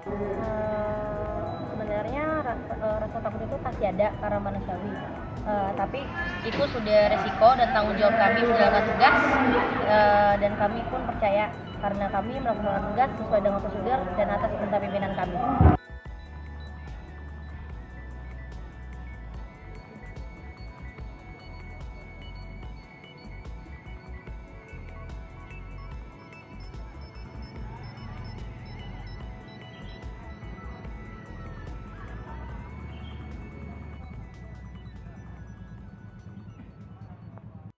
Sebenarnya rasa takut itu pasti ada karena manusiawi. Tapi itu sudah resiko dan tanggung jawab kami menjalankan tugas, dan kami pun percaya karena kami melakukan tugas sesuai dengan prosedur dan atas perintah pimpinan kami.